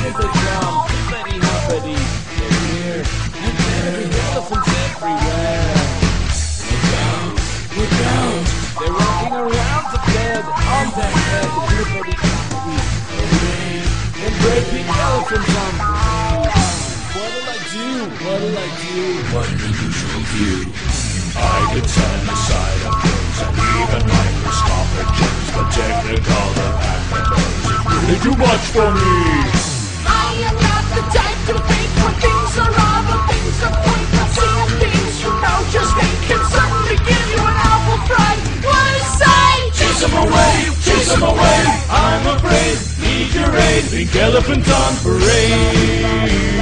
with a drum. Hippity hoppity, they're here and there. Elephants everywhere. Look out, they're walking around the bed on their head. Hippity hoppity, and breaking elephants on parade. What'll I do? What'll I do? What do you usually do? I can stand the side of things and even microscopic gems, but technicolor acronyms is really too much for me. I am not the type to fake when things are wrong, but things are pointless. Seeing things you know just ain't can suddenly give you an awful fright. What a sight! Chase 'em away, chase 'em away. I'm afraid, need your aid. Pink elephant on parade.